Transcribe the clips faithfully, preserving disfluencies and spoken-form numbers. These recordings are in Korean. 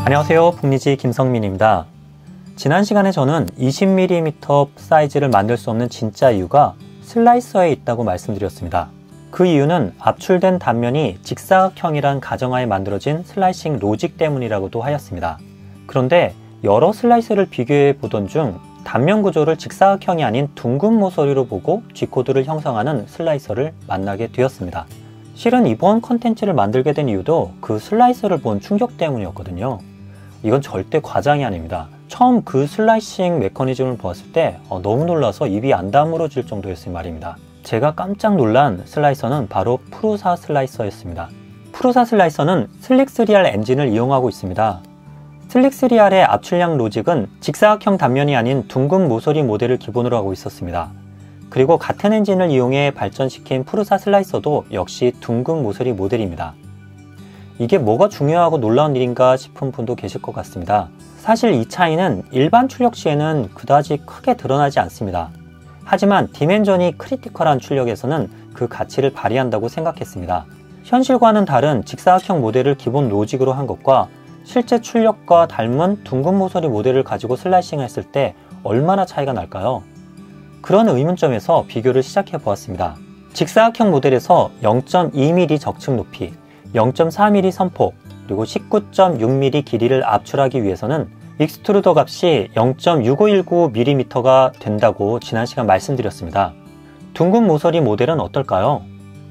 안녕하세요, 북리지 김성민입니다. 지난 시간에 저는 이십 밀리미터 사이즈를 만들 수 없는 진짜 이유가 슬라이서에 있다고 말씀드렸습니다. 그 이유는 압출된 단면이 직사각형이란 가정하에 만들어진 슬라이싱 로직 때문이라고도 하였습니다. 그런데 여러 슬라이스를 비교해 보던 중 단면 구조를 직사각형이 아닌 둥근 모서리로 보고 G코드를 형성하는 슬라이서를 만나게 되었습니다. 실은 이번 컨텐츠를 만들게 된 이유도 그 슬라이서를 본 충격 때문이었거든요. 이건 절대 과장이 아닙니다. 처음 그 슬라이싱 메커니즘을 보았을 때 어, 너무 놀라서 입이 안 다물어질 정도였을 말입니다. 제가 깜짝 놀란 슬라이서는 바로 프루사 슬라이서였습니다. 프루사 슬라이서는 슬릭 쓰리 알 엔진을 이용하고 있습니다. 슬릭 쓰리 알의 압출량 로직은 직사각형 단면이 아닌 둥근 모서리 모델을 기본으로 하고 있었습니다. 그리고 같은 엔진을 이용해 발전시킨 프루사 슬라이서도 역시 둥근 모서리 모델입니다. 이게 뭐가 중요하고 놀라운 일인가 싶은 분도 계실 것 같습니다. 사실 이 차이는 일반 출력 시에는 그다지 크게 드러나지 않습니다. 하지만 디멘전이 크리티컬한 출력에서는 그 가치를 발휘한다고 생각했습니다. 현실과는 다른 직사각형 모델을 기본 로직으로 한 것과 실제 출력과 닮은 둥근 모서리 모델을 가지고 슬라이싱을 했을 때 얼마나 차이가 날까요? 그런 의문점에서 비교를 시작해 보았습니다. 직사각형 모델에서 영 점 이 밀리미터 적층 높이, 영 점 사 밀리미터 선폭, 그리고 십구 점 육 밀리미터 길이를 압출하기 위해서는 익스트루더 값이 영 점 육오일구 밀리미터가 된다고 지난 시간 말씀드렸습니다. 둥근 모서리 모델은 어떨까요?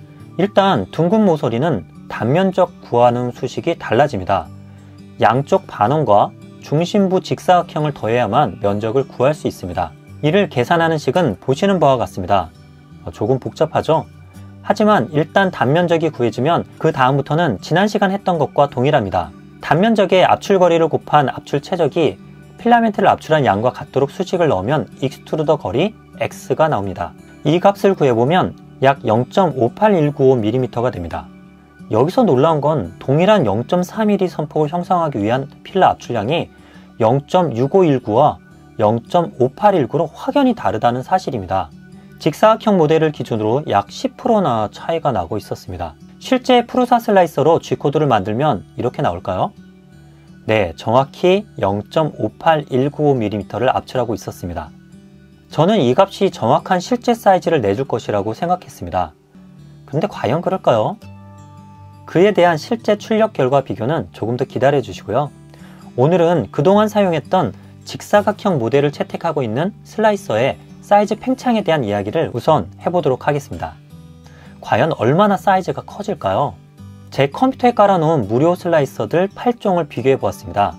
일단 둥근 모서리는 단면적 구하는 수식이 달라집니다. 양쪽 반원과 중심부 직사각형을 더해야만 면적을 구할 수 있습니다. 이를 계산하는 식은 보시는 바와 같습니다. 조금 복잡하죠? 하지만 일단 단면적이 구해지면 그 다음부터는 지난 시간 했던 것과 동일합니다. 단면적의 압출거리를 곱한 압출 최적이 필라멘트를 압출한 양과 같도록 수식을 넣으면 익스트루더 거리 X가 나옵니다. 이 값을 구해보면 약 영 점 오팔일구오 밀리미터가 됩니다. 여기서 놀라운 건 동일한 영 점 사 밀리미터 선폭을 형성하기 위한 필라 압출량이 영 점 육오일구와 영 점 오팔일구로 확연히 다르다는 사실입니다. 직사각형 모델을 기준으로 약 십 퍼센트나 차이가 나고 있었습니다. 실제 프루사 슬라이서로 G코드를 만들면 이렇게 나올까요? 네, 정확히 영 점 오팔일구오 밀리미터를 압출하고 있었습니다. 저는 이 값이 정확한 실제 사이즈를 내줄 것이라고 생각했습니다. 근데 과연 그럴까요? 그에 대한 실제 출력 결과 비교는 조금 더 기다려 주시고요. 오늘은 그동안 사용했던 직사각형 모델을 채택하고 있는 슬라이서의 사이즈 팽창에 대한 이야기를 우선 해보도록 하겠습니다. 과연 얼마나 사이즈가 커질까요? 제 컴퓨터에 깔아놓은 무료 슬라이서들 팔 종을 비교해 보았습니다.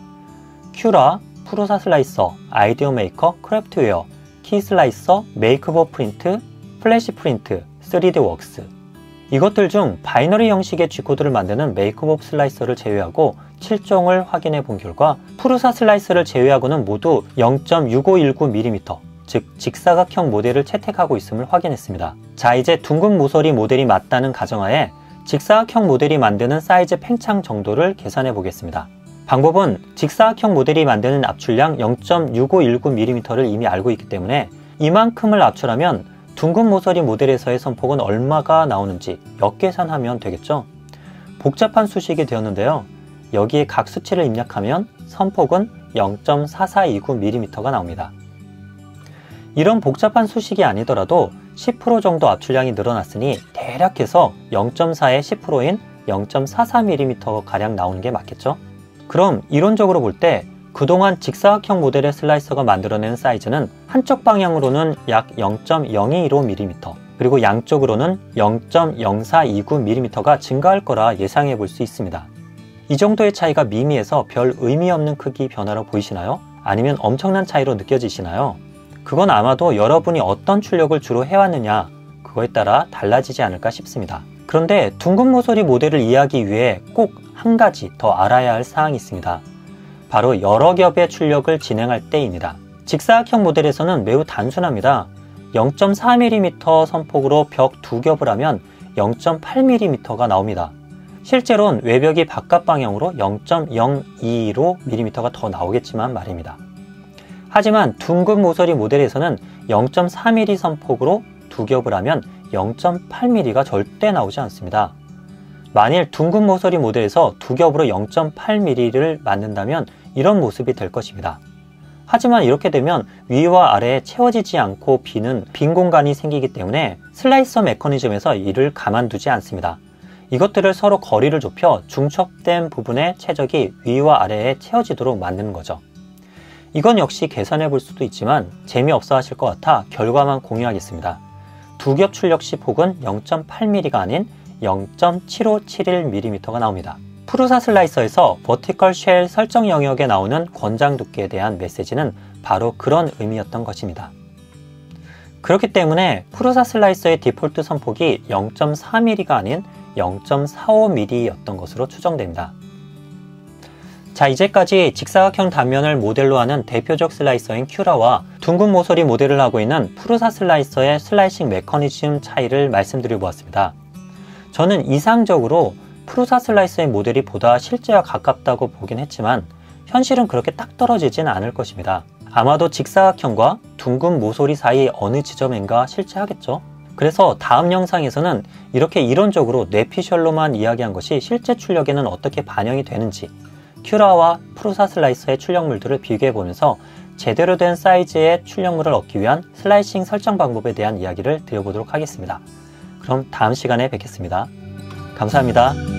큐라, 프루사 슬라이서, 아이디어 메이커, 크래프트웨어, 키 슬라이서, 메이크버 프린트, 플래시 프린트, 쓰리디 웍스. 이것들 중 바이너리 형식의 G코드를 만드는 메이크업 슬라이서를 제외하고 칠 종을 확인해 본 결과 프루사 슬라이서를 제외하고는 모두 영 점 육오일구 밀리미터, 즉 직사각형 모델을 채택하고 있음을 확인했습니다. 자, 이제 둥근 모서리 모델이 맞다는 가정하에 직사각형 모델이 만드는 사이즈 팽창 정도를 계산해 보겠습니다. 방법은 직사각형 모델이 만드는 압출량 영 점 육오일구 밀리미터를 이미 알고 있기 때문에 이만큼을 압출하면 둥근 모서리 모델에서의 선폭은 얼마가 나오는지 역계산하면 되겠죠? 복잡한 수식이 되었는데요. 여기에 각 수치를 입력하면 선폭은 영 점 사사이구 밀리미터가 나옵니다. 이런 복잡한 수식이 아니더라도 십 퍼센트 정도 압출량이 늘어났으니 대략해서 영 점 사의 십 퍼센트인 영 점 사사 밀리미터 가량 나오는 게 맞겠죠? 그럼 이론적으로 볼 때 그동안 직사각형 모델의 슬라이서가 만들어낸 사이즈는 한쪽 방향으로는 약 영 점 영이일오 밀리미터, 그리고 양쪽으로는 영 점 영사이구 밀리미터가 증가할 거라 예상해 볼 수 있습니다. 이 정도의 차이가 미미해서 별 의미 없는 크기 변화로 보이시나요? 아니면 엄청난 차이로 느껴지시나요? 그건 아마도 여러분이 어떤 출력을 주로 해왔느냐, 그거에 따라 달라지지 않을까 싶습니다. 그런데 둥근 모서리 모델을 이해하기 위해 꼭 한 가지 더 알아야 할 사항이 있습니다. 바로 여러 겹의 출력을 진행할 때입니다. 직사각형 모델에서는 매우 단순합니다. 영 점 사 밀리미터 선폭으로 벽 두 겹을 하면 영 점 팔 밀리미터가 나옵니다. 실제로는 외벽이 바깥 방향으로 영 점 영이일오 밀리미터가 더 나오겠지만 말입니다. 하지만 둥근 모서리 모델에서는 영 점 사 밀리미터 선폭으로 두 겹을 하면 영 점 팔 밀리미터가 절대 나오지 않습니다. 만일 둥근 모서리 모델에서 두 겹으로 영 점 팔 밀리미터를 만든다면 이런 모습이 될 것입니다. 하지만 이렇게 되면 위와 아래에 채워지지 않고 비는 빈 공간이 생기기 때문에 슬라이서 메커니즘에서 이를 가만두지 않습니다. 이것들을 서로 거리를 좁혀 중첩된 부분의 최적이 위와 아래에 채워지도록 만드는 거죠. 이건 역시 계산해 볼 수도 있지만 재미없어 하실 것 같아 결과만 공유하겠습니다. 두 겹 출력 시 폭은 영 점 팔 밀리미터가 아닌 영 점 칠오칠일 밀리미터가 나옵니다. 프루사 슬라이서에서 버티컬 쉘 설정 영역에 나오는 권장 두께에 대한 메시지는 바로 그런 의미였던 것입니다. 그렇기 때문에 프루사 슬라이서의 디폴트 선폭이 영 점 사 밀리미터가 아닌 영 점 사오 밀리미터였던 것으로 추정됩니다. 자, 이제까지 직사각형 단면을 모델로 하는 대표적 슬라이서인 큐라와 둥근 모서리 모델을 하고 있는 프루사 슬라이서의 슬라이싱 메커니즘 차이를 말씀드려 보았습니다. 저는 이상적으로 프루사 슬라이서의 모델이 보다 실제와 가깝다고 보긴 했지만 현실은 그렇게 딱 떨어지진 않을 것입니다. 아마도 직사각형과 둥근 모서리 사이 어느 지점인가 실제하겠죠. 그래서 다음 영상에서는 이렇게 이론적으로 뇌피셜로만 이야기한 것이 실제 출력에는 어떻게 반영이 되는지 큐라와 프루사 슬라이서의 출력물들을 비교해보면서 제대로 된 사이즈의 출력물을 얻기 위한 슬라이싱 설정 방법에 대한 이야기를 드려보도록 하겠습니다. 그럼 다음 시간에 뵙겠습니다. 감사합니다.